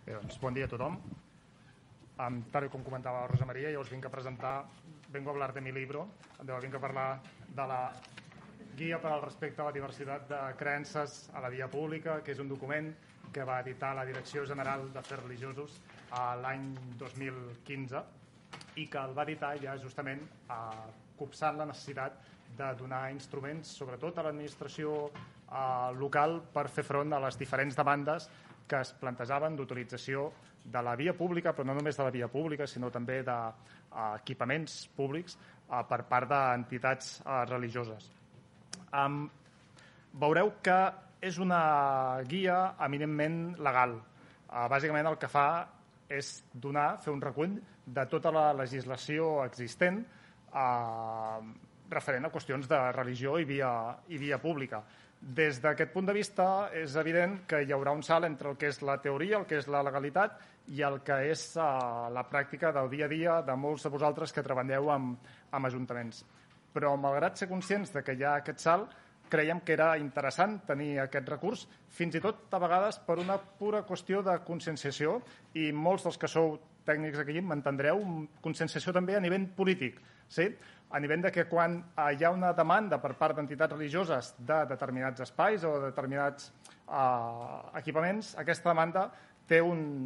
Bé, doncs, bon dia a tothom. Tal com comentava Rosa Maria, jo us vengo a hablar de mi libro, vengo a parlar de la Guia per al respecte a la diversitat de creences a la via pública, que és un document que va editar la Direcció General d'Afers Religiosos l'any 2015 i que el va editar ja justament copsant la necessitat de donar instruments, sobretot a l'administració local, per fer front a les diferents demandes que es plantejaven d'utilització de la via pública, però no només de la via pública, sinó també d'equipaments públics per part d'entitats religioses. Veureu que és una guia eminentment legal. Bàsicament el que fa és fer un recull de tota la legislació existent referent a qüestions de religió i via pública. Des d'aquest punt de vista és evident que hi haurà un salt entre el que és la teoria, el que és la legalitat i el que és la pràctica del dia a dia de molts de vosaltres que treballeu amb ajuntaments. Però malgrat ser conscients de que hi ha aquest salt, creiem que era interessant tenir aquest recurs, fins i tot a vegades per una pura qüestió de conscienciació, i molts dels que sou tècnics aquí m'entendreu, conscienciació també a nivell polític, sí? A nivell de que quan hi ha una demanda per part d'entitats religioses de determinats espais o de determinats equipaments, aquesta demanda té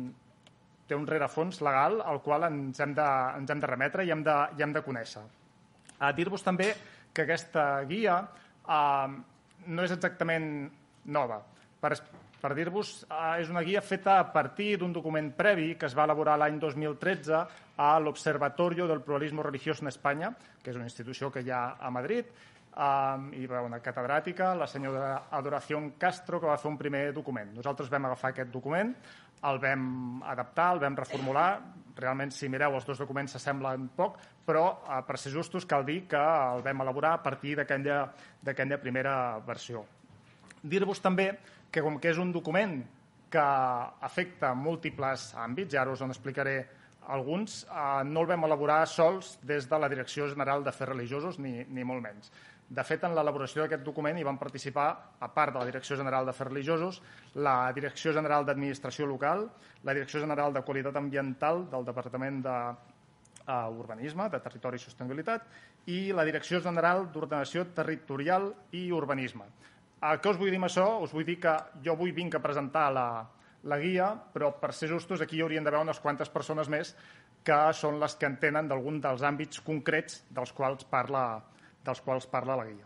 un rerefons legal al qual ens hem de remetre i hem de conèixer. Dir-vos també que aquesta guia no és exactament nova. Per dir-vos, és una guia feta a partir d'un document previ que es va elaborar l'any 2013 a l'Observatorio del Pluralismo Religioso en Espanya, que és una institució que hi ha a Madrid, i una catedràtica, la senyora Adoración Castro, que va fer un primer document. Nosaltres vam agafar aquest document, el vam adaptar, el vam reformular. Realment, si mireu, els dos documents s'assemblen poc, però per ser justos cal dir que el vam elaborar a partir d'aquella primera versió. Dir-vos també que com que és un document que afecta múltiples àmbits, i ara us en explicaré alguns, no el vam elaborar sols des de la Direcció General d'Afers Religiosos, ni molt menys. De fet, en l'elaboració d'aquest document hi van participar, a part de la Direcció General d'Afers Religiosos, la Direcció General d'Administració Local, la Direcció General de Qualitat Ambiental del Departament d'Urbanisme, de Territori i Sostenibilitat, i la Direcció General d'Ordenació Territorial i Urbanisme. Què us vull dir amb això? Us vull dir que jo avui vinc a presentar la guia, però per ser justos aquí hi haurien d'haver unes quantes persones més que són les que entenen d'algun dels àmbits concrets dels quals parla la guia.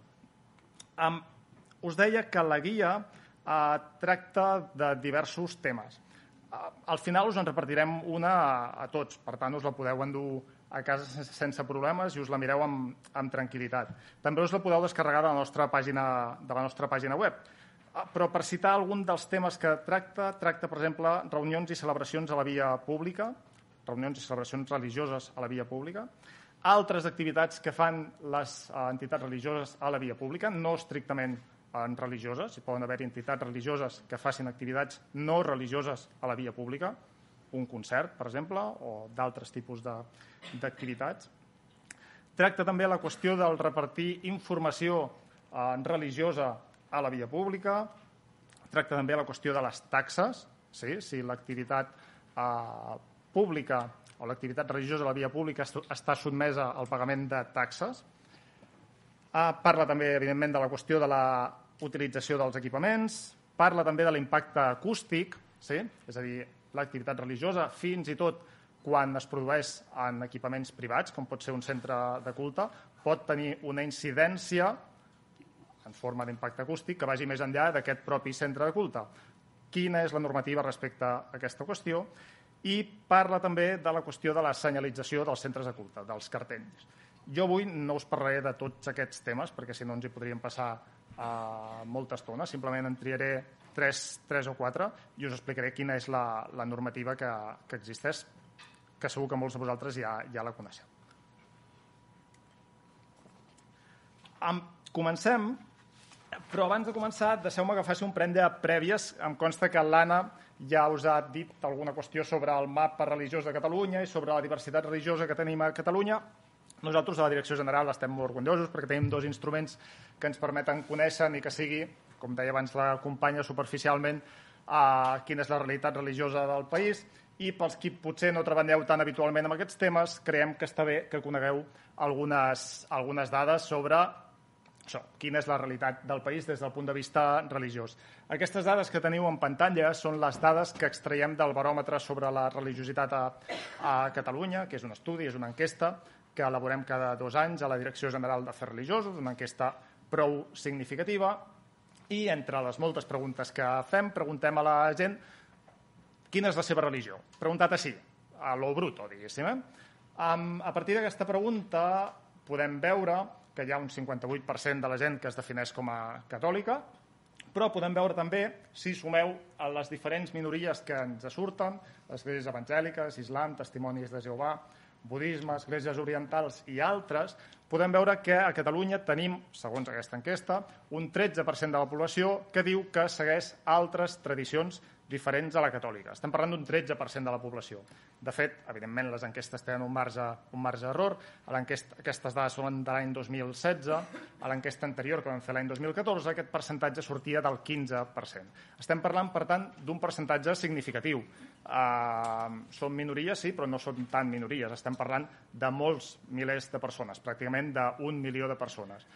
Us deia que la guia tracta de diversos temes. Al final us en repartirem una a tots, per tant us la podeu endur a casa sense problemes i us la mireu amb tranquil·litat. També us la podeu descarregar de la nostra pàgina web. Però per citar algun dels temes que tracta, per exemple, reunions i celebracions a la via pública, reunions i celebracions religioses a la via pública, altres activitats que fan les entitats religioses a la via pública, no estrictament religioses, hi poden haver entitats religioses que facin activitats no religioses a la via pública, un concert, per exemple, o d'altres tipus d'activitats. Tracta també la qüestió del repartir informació religiosa a la via pública. Tracta també la qüestió de les taxes, si l'activitat pública o l'activitat religiosa a la via pública està sotmesa al pagament de taxes. Parla també, evidentment, de la qüestió de la utilització dels equipaments. Parla també de l'impacte acústic, és a dir, l'activitat religiosa, fins i tot quan es produeix en equipaments privats, com pot ser un centre de culte, pot tenir una incidència en forma d'impacte acústic que vagi més enllà d'aquest propi centre de culte. Quina és la normativa respecte a aquesta qüestió? I parla també de la qüestió de la senyalització dels centres de culte, dels cartells. Jo avui no us parlaré de tots aquests temes, perquè si no ens hi podríem passar molta estona. Simplement en triaré tres o quatre i us explicaré quina és la normativa que existeix, que segur que molts de vosaltres ja la coneixeu. Comencem, però abans de començar deixeu-me que faci un parell de prèvies. Em consta que l'Anna ja us ha dit alguna qüestió sobre el mapa religiós de Catalunya i sobre la diversitat religiosa que tenim a Catalunya. Nosaltres a la Direcció General estem molt orgullosos perquè tenim dos instruments que ens permeten conèixer, ni que sigui, com deia abans la companya superficialment, quina és la realitat religiosa del país, i pels qui potser no treballeu tan habitualment amb aquests temes, creiem que està bé que conegueu algunes dades sobre això, quina és la realitat del país des del punt de vista religiós. Aquestes dades que teniu en pantalla són les dades que extraiem del baròmetre sobre la religiositat a Catalunya, que és un estudi, és una enquesta que elaborem cada 2 anys a la Direcció General d'Afers Religiosos, una enquesta prou significativa, i entre les moltes preguntes que fem, preguntem a la gent quina és la seva religió. Preguntat així, a lo bruto, diguéssim. A partir d'aquesta pregunta podem veure que hi ha un 58% de la gent que es defineix com a catòlica, però podem veure també, si sumeu a les diferents minories que ens surten, esglésies evangèliques, islam, testimonis de Jehovà, budisme, esglésies orientals i altres, podem veure que a Catalunya tenim, segons aquesta enquesta, un 13% de la població que diu que segueix altres tradicions diferents a la catòlica. Estem parlant d'un 13% de la població. De fet, evidentment, les enquestes tenen un marge d'error. Aquestes dades són de l'any 2016. A l'enquesta anterior, que vam fer l'any 2014, aquest percentatge sortia del 15%. Estem parlant, per tant, d'un percentatge significatiu. Són minories, sí, però no són tan minories. Estem parlant de molts milers de persones, pràcticament d'1 milió de persones.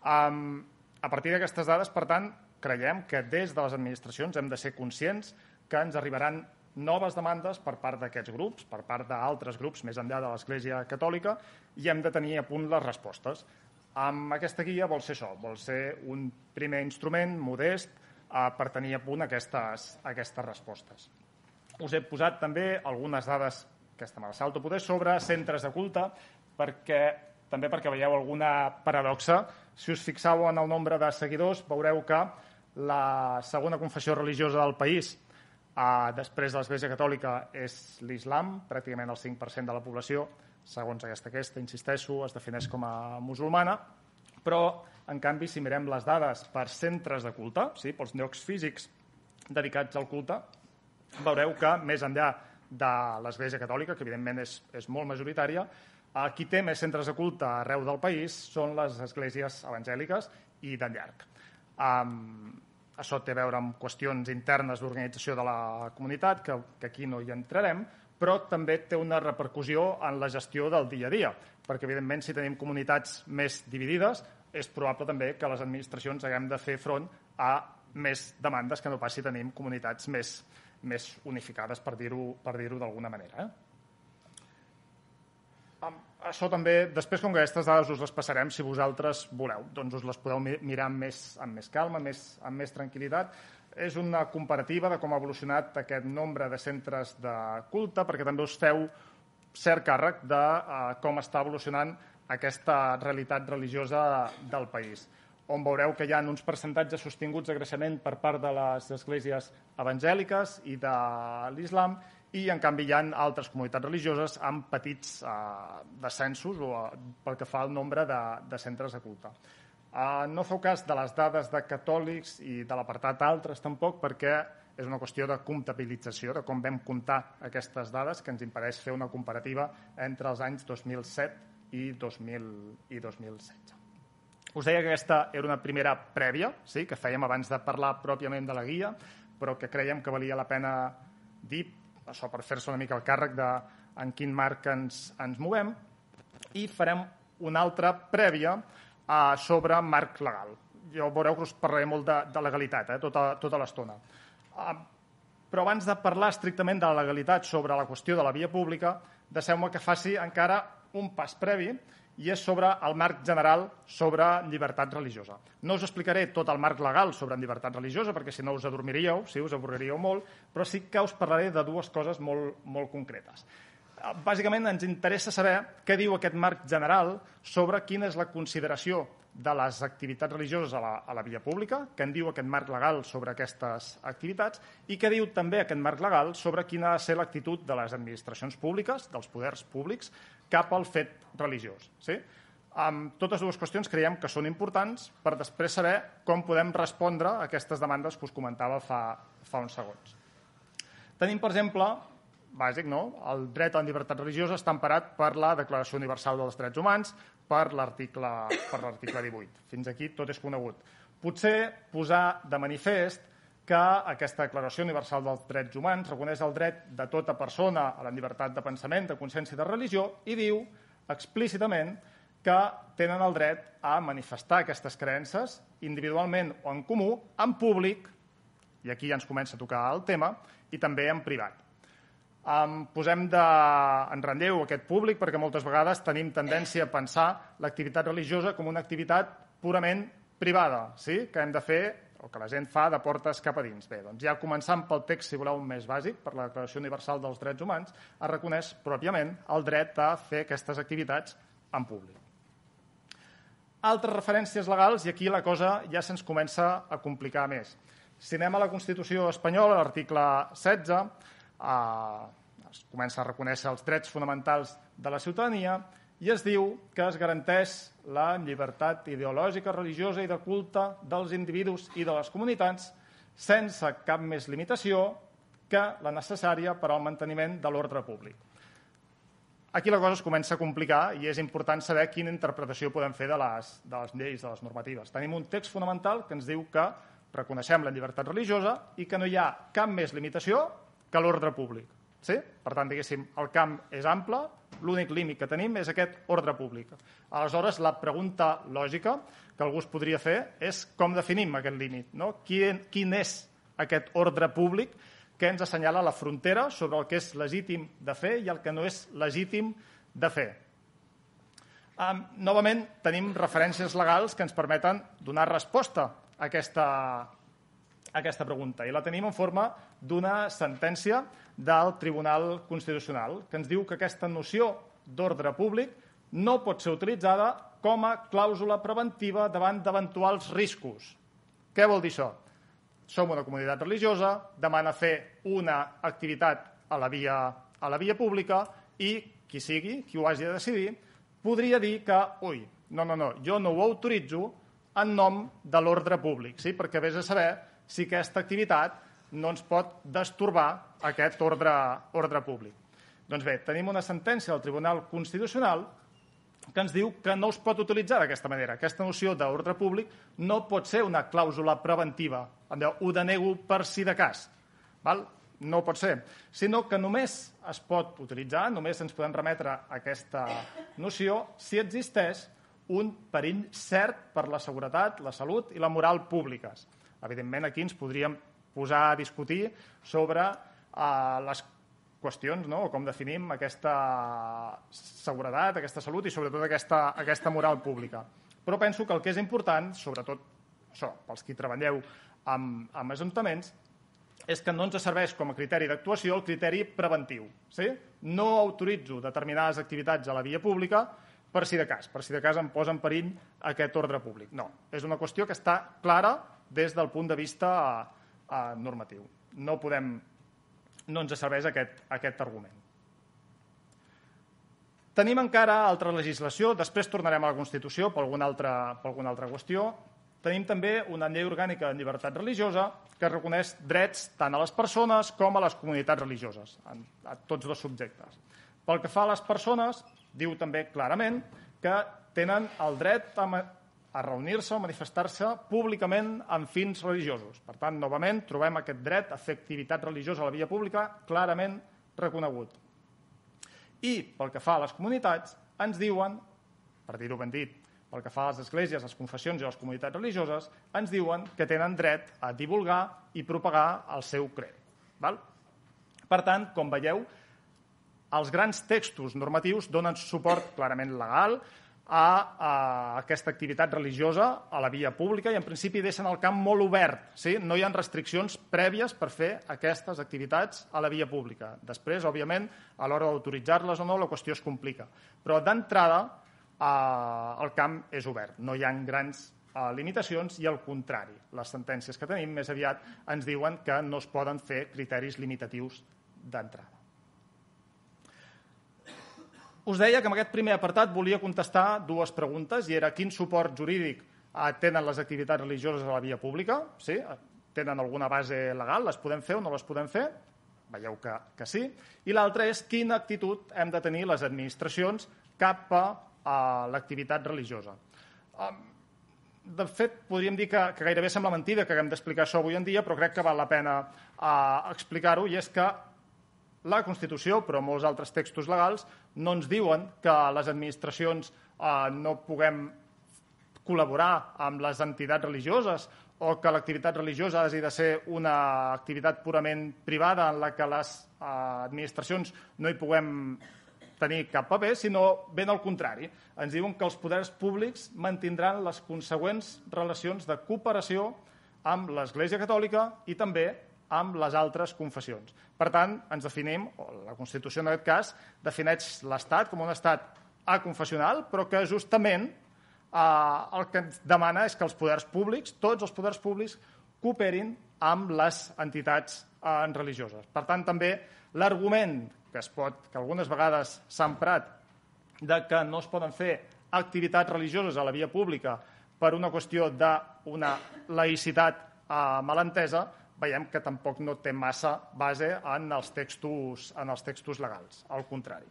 A partir d'aquestes dades, per tant, creiem que des de les administracions hem de ser conscients que ens arribaran noves demandes per part d'aquests grups, per part d'altres grups més enllà de l'Església Catòlica, i hem de tenir a punt les respostes. Amb aquesta guia vol ser això, vol ser un primer instrument modest per tenir a punt aquestes respostes. Us he posat també algunes dades, aquesta me la salto poder, sobre centres de culte, també perquè veieu alguna paradoxa. Si us fixeu en el nombre de seguidors, veureu que la segona confessió religiosa del país, després de l'Església Catòlica, és l'islam, pràcticament el 5% de la població, segons aquesta, insisteixo, es defineix com a musulmana, però, en canvi, si mirem les dades per centres de culte, sí, pels llocs físics dedicats al culte, veureu que, més enllà de l'Església Catòlica, que evidentment és molt majoritària, qui té més centres de culte arreu del país són les esglésies evangèliques i de llarg. Això té a veure amb qüestions internes d'organització de la comunitat, que aquí no hi entrarem, però també té una repercussió en la gestió del dia a dia, perquè, evidentment, si tenim comunitats més dividides, és probable també que les administracions haguem de fer front a més demandes que no pas si tenim comunitats més unificades, per dir-ho d'alguna manera. Això també, després, com que aquestes dades us les passarem, si vosaltres voleu, doncs us les podeu mirar amb més calma, amb més tranquil·litat. És una comparativa de com ha evolucionat aquest nombre de centres de culte, perquè també us feu cert càrrec de com està evolucionant aquesta realitat religiosa del país, on veureu que hi ha uns percentatges sostinguts de creixement per part de les esglésies evangèliques i de l'islam, i, en canvi, hi ha altres comunitats religioses amb petits descensos pel que fa al nombre de centres de culte. No feu cas de les dades de catòlics i de l'apartat altres tampoc, perquè és una qüestió de comptabilització, de com vam comptar aquestes dades, que ens impedeix fer una comparativa entre els anys 2007 i 2016. Us deia que aquesta era una primera prèvia, sí, que fèiem abans de parlar pròpiament de la guia, però que creiem que valia la pena dir, això per fer-se una mica el càrrec de en quin marc ens movem, i farem una altra prèvia sobre marc legal. Jo veureu que us parlaré molt de legalitat tota l'estona. Però abans de parlar estrictament de la legalitat sobre la qüestió de la via pública, deixeu-me que faci encara un pas previ, i és sobre el marc general sobre llibertat religiosa. No us explicaré tot el marc legal sobre llibertat religiosa, perquè si no us adormiríeu, sí, us avorriríeu molt, però sí que us parlaré de dues coses molt concretes. Bàsicament ens interessa saber què diu aquest marc general sobre quina és la consideració de les activitats religioses a la via pública, què en diu aquest marc legal sobre aquestes activitats, i què diu també aquest marc legal sobre quina ha de ser l'actitud de les administracions públiques, dels poders públics, cap al fet religiós. Sí? Totes dues qüestions creiem que són importants per després saber com podem respondre a aquestes demandes que us comentava fa uns segons. Tenim, per exemple, bàsic, no? El dret a la llibertat religiosa està emparat per la Declaració Universal dels Drets Humans, per l'article 18. Fins aquí tot és conegut. Potser posar de manifest que aquesta Declaració Universal dels Drets Humans reconeix el dret de tota persona a la llibertat de pensament, de consciència i de religió i diu explícitament que tenen el dret a manifestar aquestes creences individualment o en comú, en públic, i aquí ja ens comença a tocar el tema, i també en privat. Posem en relleu aquest públic perquè moltes vegades tenim tendència a pensar l'activitat religiosa com una activitat purament privada, sí? Que hem de fer o que la gent fa de portes cap a dins. Bé, doncs ja començant pel text, si voleu, més bàsic, per la Declaració Universal dels Drets Humans, es reconeix pròpiament el dret a fer aquestes activitats en públic. Altres referències legals, i aquí la cosa ja se'ns comença a complicar més. Si anem a la Constitució espanyola, l'article 16, es comença a reconèixer els drets fonamentals de la ciutadania i es diu que es garanteix la llibertat ideològica, religiosa i de culte dels individus i de les comunitats sense cap més limitació que la necessària per al manteniment de l'ordre públic. Aquí la cosa es comença a complicar i és important saber quina interpretació podem fer de les lleis, de les normatives. Tenim un text fonamental que ens diu que reconeixem la llibertat religiosa i que no hi ha cap més limitació que l'ordre públic. Sí? Per tant, diguéssim, el camp és ample, l'únic límit que tenim és aquest ordre públic. Aleshores, la pregunta lògica que algú es podria fer és com definim aquest límit, no? Quin és aquest ordre públic que ens assenyala la frontera sobre el que és legítim de fer i el que no és legítim de fer. Novament, tenim referències legals que ens permeten donar resposta a aquesta pregunta i la tenim en forma d'una sentència del Tribunal Constitucional que ens diu que aquesta noció d'ordre públic no pot ser utilitzada com a clàusula preventiva davant d'eventuals riscos. Què vol dir això? Som una comunitat religiosa, demana fer una activitat a la via pública i qui sigui, qui ho hagi de decidir, podria dir que, no, jo no ho autoritzo en nom de l'ordre públic, sí? Perquè vés a saber si aquesta activitat no ens pot destorbar aquest ordre públic. Doncs bé, tenim una sentència del Tribunal Constitucional que ens diu que no es pot utilitzar d'aquesta manera. Aquesta noció d'ordre públic no pot ser una clàusula preventiva. Ho denego per si de cas. No pot ser. Sinó que només es pot utilitzar, només ens podem remetre a aquesta noció si existeix un perill cert per la seguretat, la salut i la moral públiques. Evidentment, aquí ens podríem posar a discutir sobre les qüestions, o com definim aquesta seguretat, aquesta salut i sobretot aquesta moral pública. Però penso que el que és important, sobretot això, pels qui treballeu amb ajuntaments, és que no ens serveix com a criteri d'actuació el criteri preventiu. No autoritzo determinades activitats a la via pública per si de cas em posa en perill aquest ordre públic. No, és una qüestió que està clara des del punt de vista normatiu. No ens serveix aquest argument. Tenim encara altra legislació, després tornarem a la Constitució per alguna altra qüestió. Tenim també una llei orgànica de llibertat religiosa que reconeix drets tant a les persones com a les comunitats religioses, a tots dos subjectes. Pel que fa a les persones, diu també clarament que tenen el dret a reunir-se o manifestar-se públicament amb fins religiosos. Per tant, novament, trobem aquest dret a fer activitat religiosa a la via pública clarament reconegut. I pel que fa a les comunitats, ens diuen, per dir-ho ben dit, pel que fa a les esglésies, les confessions i les comunitats religioses, ens diuen que tenen dret a divulgar i propagar el seu cret. Per tant, com veieu, els grans textos normatius donen suport clarament legal a aquesta activitat religiosa a la via pública i en principi deixen el camp molt obert. No hi ha restriccions prèvies per fer aquestes activitats a la via pública. Després, òbviament, a l'hora d'autoritzar-les o no, la qüestió es complica. Però d'entrada el camp és obert. No hi ha grans limitacions i al contrari. Les sentències que tenim més aviat ens diuen que no es poden fer criteris limitatius d'entrada. Us deia que en aquest primer apartat volia contestar dues preguntes i era quin suport jurídic tenen les activitats religioses a la via pública, tenen alguna base legal, les podem fer o no les podem fer? Veieu que sí. I l'altra és quina actitud hem de tenir les administracions cap a l'activitat religiosa. de fet, podríem dir que gairebé sembla mentida que haguem d'explicar això avui en dia, però crec que val la pena explicar-ho, i és que la Constitució, però molts altres textos legals, no ens diuen que les administracions no puguem col·laborar amb les entitats religioses o que l'activitat religiosa hagi de ser una activitat purament privada en la que les administracions no hi puguem tenir cap paper, sinó ben al contrari. Ens diuen que els poders públics mantindran les consegüents relacions de cooperació amb l'Església Catòlica i també amb les altres confessions. Per tant, ens definim, o la Constitució en aquest cas, defineix l'Estat com un estat aconfessional, però que justament el que ens demana és que els poders públics, tots els poders públics, cooperin amb les entitats religioses. Per tant, també l'argument que algunes vegades s'ha emprat de que no es poden fer activitats religioses a la via pública per una qüestió d'una laïcitat malentesa, veiem que tampoc no té massa base en els textos legals, al contrari.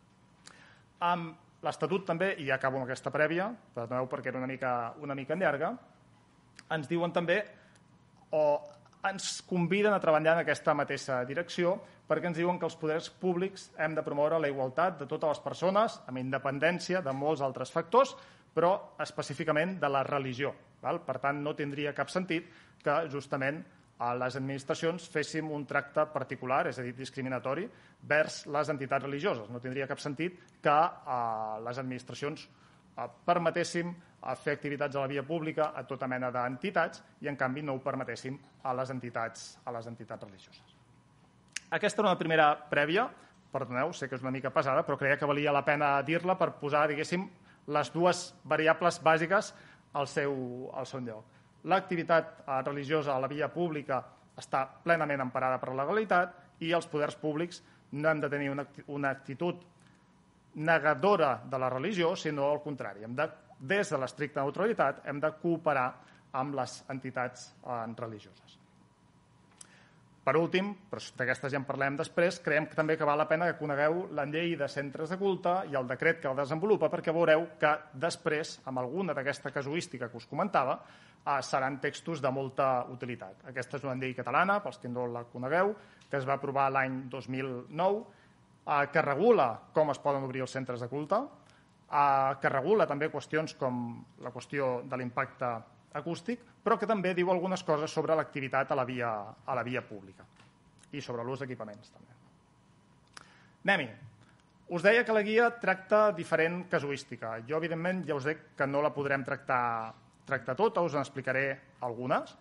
Amb l'Estatut també, i ja acabo amb aquesta prèvia, perdoneu perquè era una mica llarga, ens diuen també, o ens conviden a treballar en aquesta mateixa direcció, perquè ens diuen que els poders públics hem de promoure la igualtat de totes les persones, amb independència de molts altres factors, però específicament de la religió. Per tant, no tindria cap sentit que justament a les administracions féssim un tracte particular, és a dir, discriminatori, vers les entitats religioses. No tindria cap sentit que les administracions permetéssim fer activitats a la via pública a tota mena d'entitats i, en canvi, no ho permetéssim a les entitats religioses. Aquesta era una primera prèvia, perdoneu, sé que és una mica pesada, però creia que valia la pena dir-la per posar, diguéssim, les dues variables bàsiques al seu lloc. L'activitat religiosa a la via pública està plenament emparada per la legalitat i els poders públics no hem de tenir una actitud negadora de la religió, sinó al contrari. Des de l'estricta neutralitat hem de cooperar amb les entitats religioses. Per últim, però d'aquestes ja en parlem després, creiem que també val la pena que conegueu la llei de centres de culte i el decret que el desenvolupa, perquè veureu que després, amb alguna d'aquesta casuística que us comentava, seran textos de molta utilitat. Aquesta és una llei catalana, pels que no la conegueu, que es va aprovar l'any 2009, que regula com es poden obrir els centres de culte, que regula també qüestions com la qüestió de l'impacte acústic, però que també diu algunes coses sobre l'activitat a la via pública i sobre l'ús d'equipaments també. Anem-hi. Us deia que la guia tracta diferent casuística. Jo, evidentment, ja us dic que no la podrem tractar tota, us n'explicaré algunes.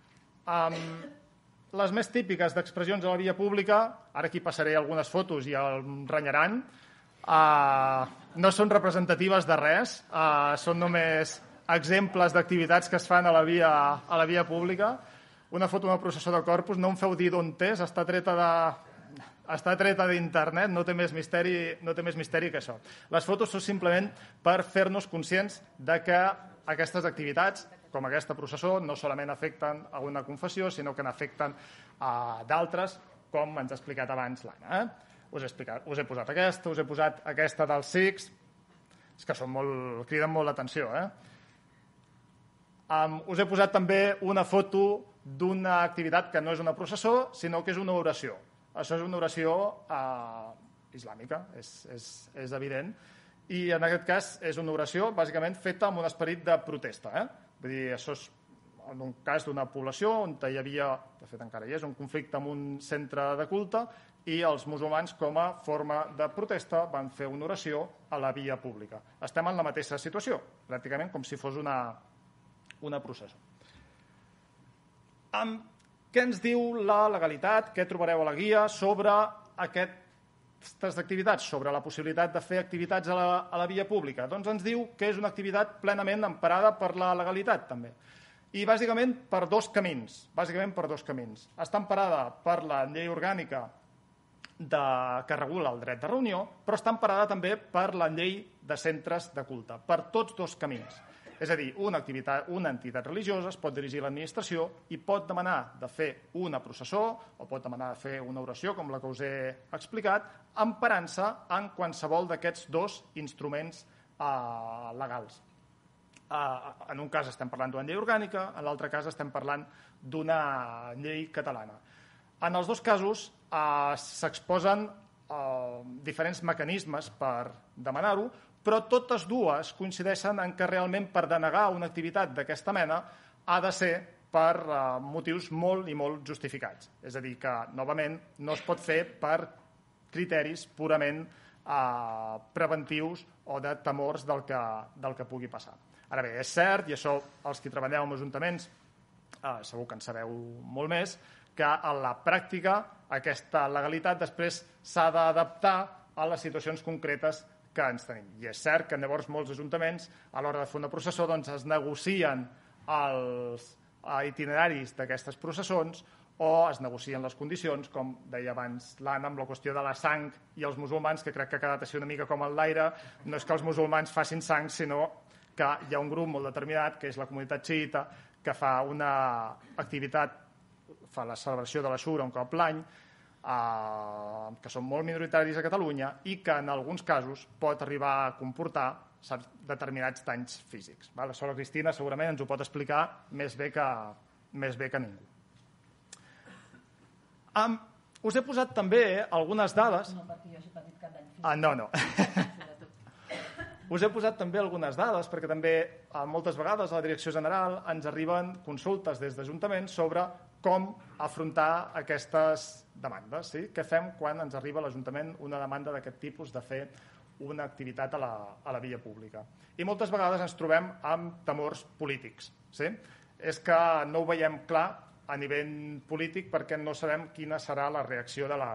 Les més típiques d'expressions a la via pública, ara aquí passaré algunes fotos i em renyaran, no són representatives de res, són només exemples d'activitats que es fan a la via pública. Una foto d'una processó de Corpus, no em feu dir d'on és, està treta d'internet, no té més misteri que això. Les fotos són simplement per fer-nos conscients de que aquestes activitats, com aquesta processó, no solament afecten a una confessió, sinó que n'afecten a d'altres, com ens ha explicat abans l'Anna. Us he posat aquesta, us he posat aquesta dels SICs, és que criden molt l'atenció, Us he posat també una foto d'una activitat que no és una processó, sinó que és una oració. Això és una oració islàmica, és evident, i en aquest cas és una oració bàsicament feta amb un esperit de protesta. Vull dir, això és en un cas d'una població on hi havia, de fet encara hi és, un conflicte amb un centre de culte i els musulmans, com a forma de protesta, van fer una oració a la via pública. Estem en la mateixa situació, pràcticament com si fos una processó. Què ens diu la legalitat? Què trobareu a la guia sobre aquestes activitats, sobre la possibilitat de fer activitats a la via pública? Doncs ens diu que és una activitat plenament emparada per la legalitat, també. I bàsicament per dos camins. Està emparada per la llei orgànica que regula el dret de reunió, però està emparada també per la llei de centres de culte, per tots dos camins. És a dir, una entitat religiosa es pot dirigir a l'administració i pot demanar de fer una processó o pot demanar de fer una oració, com la que us he explicat, emparant-se en qualsevol d'aquests dos instruments legals. en un cas estem parlant d'una llei orgànica, en l'altre cas estem parlant d'una llei catalana. En els dos casos s'exposen diferents mecanismes per demanar-ho, però totes dues coincideixen en que realment per denegar una activitat d'aquesta mena ha de ser per motius molt i molt justificats. És a dir, que, novament, no es pot fer per criteris purament preventius o de temors del que pugui passar. Ara bé, és cert, i això els que treballeu en ajuntaments segur que en sabeu molt més, que en la pràctica aquesta legalitat després s'ha d'adaptar a les situacions concretes que ens tenim. I és cert que llavors molts ajuntaments a l'hora de fer una processó es negocien els itineraris d'aquestes processons o es negocien les condicions, com deia abans l'Anna, amb la qüestió de la sang i els musulmans, que crec que ha quedat així una mica com el l'aire. No és que els musulmans facin sang, sinó que hi ha un grup molt determinat, que és la comunitat xiïta, que fa una activitat, fa la celebració de l'Aixura un cop l'any, que són molt minoritaris a Catalunya i que en alguns casos pot arribar a comportar determinats danys físics. Això la Cristina segurament ens ho pot explicar més bé que ningú. Us he posat també algunes dades... No, perquè jo hagi patit cap dany físic. No. Us he posat també algunes dades perquè també moltes vegades a la Direcció General ens arriben consultes des d'Ajuntaments sobre com afrontar aquestes demandes. Sí? Què fem quan ens arriba a l'Ajuntament una demanda d'aquest tipus de fer una activitat a la via pública? I moltes vegades ens trobem amb temors polítics. Sí? És que no ho veiem clar a nivell polític perquè no sabem quina serà la reacció de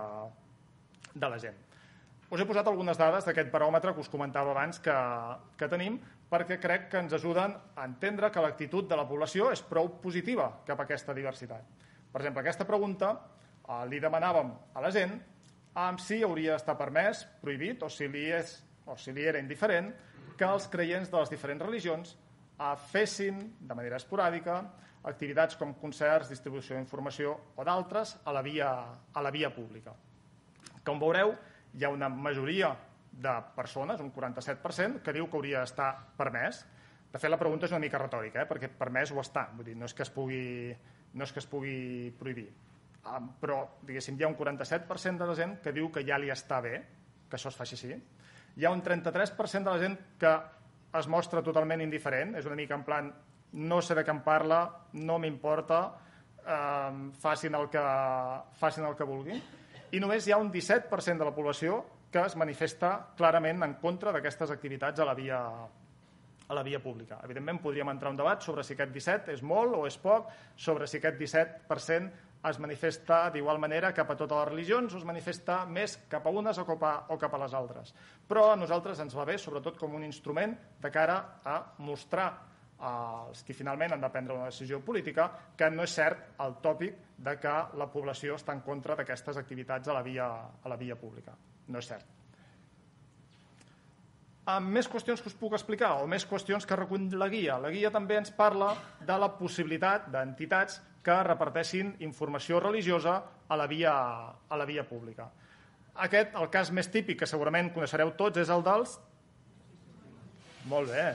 la gent. Us he posat algunes dades d'aquest baròmetre que us comentava abans que tenim perquè crec que ens ajuden a entendre que l'actitud de la població és prou positiva cap a aquesta diversitat. Per exemple, aquesta pregunta li demanàvem a la gent si hauria d'estar permès, prohibit o si li era indiferent que els creients de les diferents religions fessin de manera esporàdica activitats com concerts, distribució d'informació o d'altres a la via pública. Com veureu, hi ha una majoria de persones, un 47%, que diu que hauria d'estar permès. De fet, la pregunta és una mica retòrica, perquè permès ho està. Vull dir, no és que es pugui prohibir. Però, diguéssim, hi ha un 47% de la gent que diu que ja li està bé que això es faci així. Hi ha un 33% de la gent que es mostra totalment indiferent, és una mica en plan no sé de què em parla, no m'importa, facin el que vulguin. I només hi ha un 17% de la població que es manifesta clarament en contra d'aquestes activitats a la via pública. Evidentment, podríem entrar en un debat sobre si aquest 17 és molt o és poc, sobre si aquest 17% es manifesta d'igual manera cap a totes les religions o es manifesta més cap a unes o cap a les altres. Però a nosaltres ens va bé, sobretot com un instrument de cara a mostrar als que finalment han de prendre una decisió política que no és cert el tòpic de que la població està en contra d'aquestes activitats a la via pública. No és cert. Amb més qüestions que us puc explicar o més qüestions que recull la guia. La guia també ens parla de la possibilitat d'entitats que reparteixin informació religiosa a la via pública. Aquest, el cas més típic que segurament coneixereu tots, és el dels... Molt bé.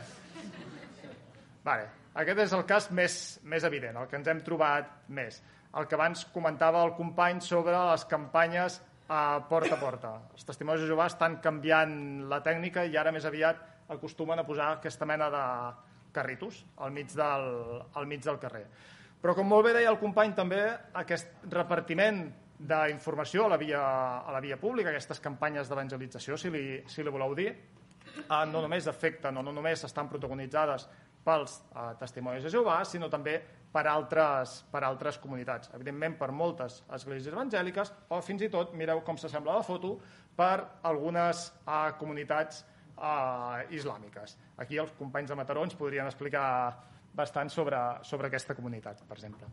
Aquest és el cas més evident, el que ens hem trobat més. El que abans comentava el company sobre les campanyes porta a porta. Els testimonis de Jehovà estan canviant la tècnica i ara més aviat acostumen a posar aquesta mena de carritos al mig del carrer. Però com molt bé deia el company també, aquest repartiment d'informació a la via pública, aquestes campanyes d'evangelització, si li voleu dir, no només afecten o no només estan protagonitzades pels testimonis de Jehovà, sinó també per altres comunitats. Evidentment, per moltes esglésies evangèliques o fins i tot, mireu com s'assembla la foto, per algunes comunitats islàmiques. Aquí els companys de Mataró ens podrien explicar bastant sobre aquesta comunitat, per exemple.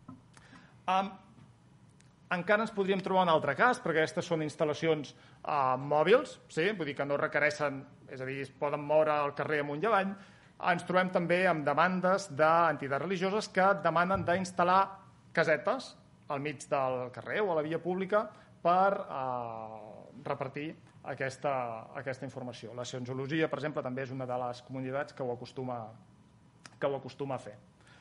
Encara ens podríem trobar un altre cas, perquè aquestes són instal·lacions mòbils, sí? Vull dir que no requereixen, és a dir, es poden moure al carrer amunt i avall. Ens trobem també amb demandes d'entitats religioses que demanen d'instal·lar casetes al mig del carrer o a la via pública per repartir aquesta informació. La Cienciologia, per exemple, també és una de les comunitats que ho acostuma que ho acostuma a fer.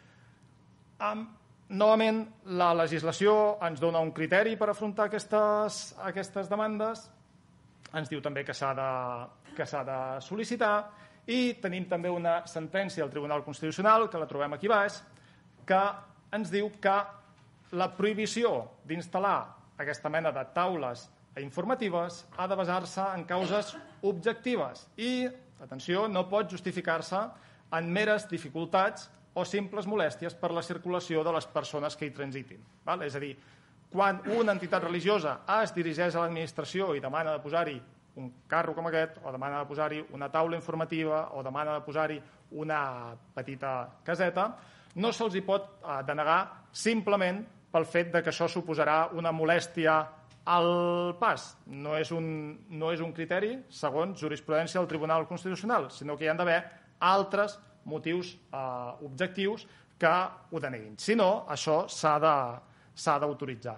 Novament, la legislació ens dona un criteri per afrontar aquestes demandes, ens diu també que s'ha de sol·licitar i tenim també una sentència del Tribunal Constitucional, que la trobem aquí baix, que ens diu que la prohibició d'instal·lar aquesta mena de taules informatives ha de basar-se en causes objectives i, atenció, no pot justificar-se en meres dificultats o simples molèsties per la circulació de les persones que hi transitin. És a dir, quan una entitat religiosa es dirigeix a l'administració i demana de posar-hi un carro com aquest, o demana de posar-hi una taula informativa, o demana de posar-hi una petita caseta, no se'ls hi pot denegar simplement pel fet que això suposarà una molèstia al pas. No és un criteri, segons jurisprudència del Tribunal Constitucional, sinó que hi han d'haver altres motius objectius que ho deneguin. Si no, això s'ha d'autoritzar.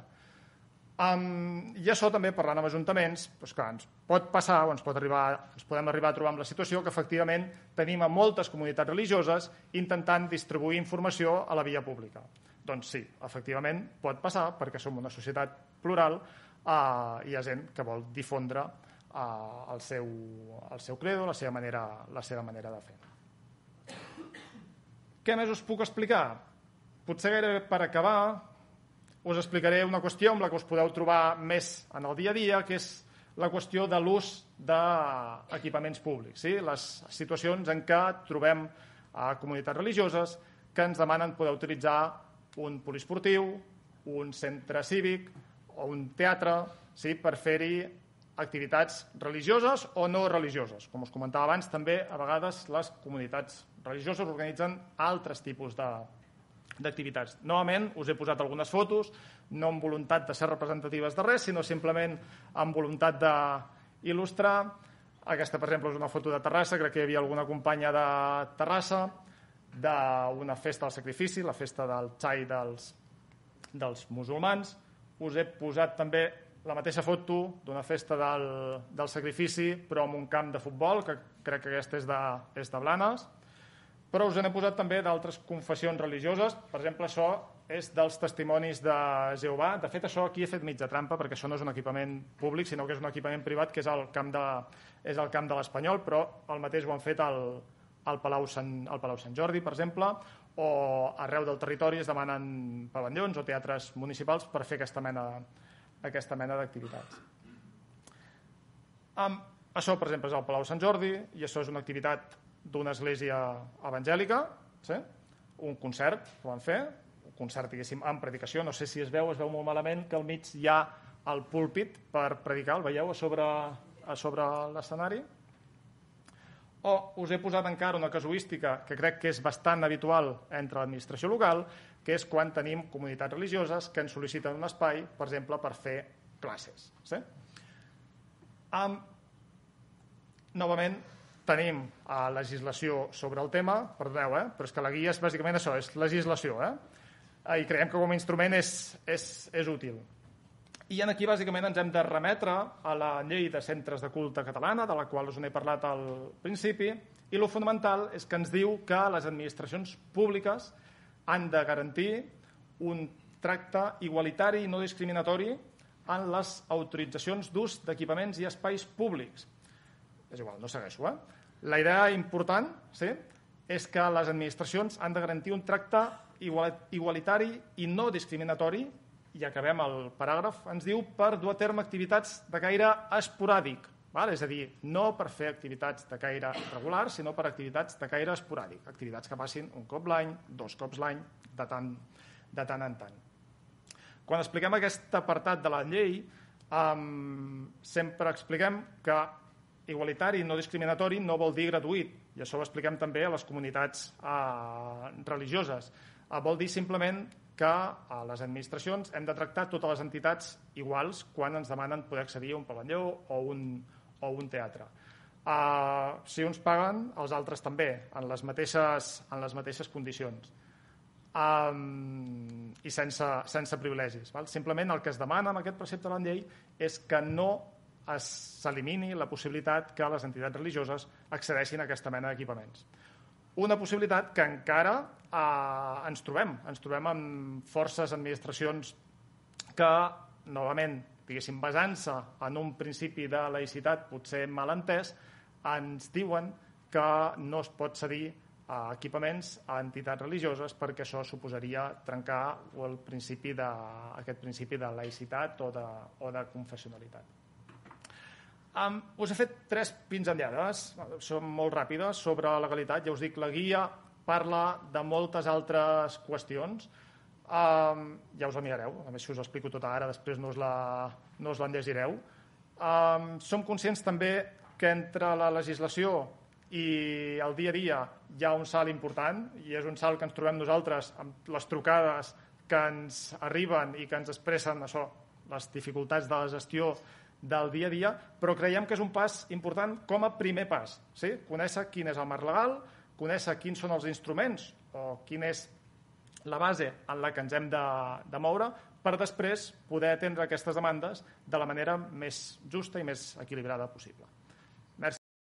I això també, parlant amb ajuntaments, ens pot passar o ens podem arribar a trobar amb la situació que efectivament tenim a moltes comunitats religioses intentant distribuir informació a la via pública. Doncs sí, efectivament pot passar perquè som una societat plural i hi ha gent que vol difondre el seu credo, la seva manera de fer. Què més us puc explicar? Potser gairebé per acabar us explicaré una qüestió amb la que us podeu trobar més en el dia a dia, que és la qüestió de l'ús d'equipaments públics. Les situacions en què trobem comunitats religioses que ens demanen poder utilitzar un poliesportiu, un centre cívic o un teatre per fer-hi activitats religioses o no religioses. Com us comentava abans, també a vegades les comunitats religioses organitzen altres tipus d'activitats. Novament, us he posat algunes fotos, no amb voluntat de ser representatives de res, sinó simplement amb voluntat d'il·lustrar. Aquesta, per exemple, és una foto de Terrassa, crec que hi havia alguna companya de Terrassa, d'una festa del sacrifici, la festa del xai dels musulmans. Us he posat també la mateixa foto d'una festa del sacrifici, però amb un camp de futbol, que crec que aquesta és de Blanes. Però us n'he posat també d'altres confessions religioses. Per exemple, això és dels testimonis de Jehovà. De fet, això aquí he fet mitja trampa, perquè això no és un equipament públic, sinó que és un equipament privat, que és el camp de l'Espanyol, però el mateix ho han fet al Palau Sant Jordi, per exemple, o arreu del territori es demanen pavellons o teatres municipals per fer aquesta mena d'activitats. Això, per exemple, és el Palau Sant Jordi, i això és una activitat d'una església evangèlica, un concert que van fer, un concert, diguéssim, amb predicació. No sé si es veu molt malament que al mig hi ha el púlpit per predicar, el veieu a sobre l'escenari? O us he posat encara una casuística que crec que és bastant habitual entre l'administració local, que és quan tenim comunitats religioses que ens sol·liciten un espai, per exemple, per fer classes. Novament, tenim legislació sobre el tema, perdoneu, però és que la guia és bàsicament això, és legislació, i creiem que com a instrument és útil. I aquí bàsicament ens hem de remetre a la llei de centres de culte catalana, de la qual us n'he parlat al principi, i el fonamental és que ens diu que les administracions públiques han de garantir un tracte igualitari i no discriminatori en les autoritzacions d'ús d'equipaments i espais públics. És igual, no segueixo. La idea important és que les administracions han de garantir un tracte igualitari i no discriminatori, i acabem el paràgraf, ens diu per dur a terme activitats de caire esporàdic, és a dir, no per fer activitats de caire regular, sinó per activitats de caire esporàdic, activitats que passin un cop l'any, 2 cops l'any, de tant en tant. Quan expliquem aquest apartat de la llei, sempre expliquem que igualitari i no discriminatori no vol dir gratuït, i això ho expliquem també a les comunitats religioses. Vol dir simplement que a les administracions hem de tractar totes les entitats iguals quan ens demanen poder accedir a un pavelló o un teatre. Si uns paguen, els altres també, en les mateixes condicions i sense privilegis. Simplement el que es demana amb aquest precepte de la llei és que no s'elimini la possibilitat que les entitats religioses accedeixin a aquesta mena d'equipaments. una possibilitat que encara ens trobem. Ens trobem amb forces, administracions que, novament, diguéssim, basant-se en un principi de laïcitat potser mal entès, ens diuen que no es pot cedir a equipaments a entitats religioses perquè això suposaria trencar aquest principi de laïcitat o de confessionalitat. Us he fet 3 pinzellades, són molt ràpides, sobre legalitat. Ja us dic, la guia parla de moltes altres qüestions. Ja us la mirareu, a més si us ho explico tota ara, després no us la llegireu. Som conscients també que entre la legislació i el dia a dia hi ha un salt important, i és un salt que ens trobem nosaltres amb les trucades que ens arriben i que ens expressen això, les dificultats de la gestió del dia a dia, però creiem que és un pas important com a primer pas. Sí? Conèixer quin és el marc legal, conèixer quins són els instruments o quina és la base en la que ens hem de moure per després poder atendre aquestes demandes de la manera més justa i més equilibrada possible.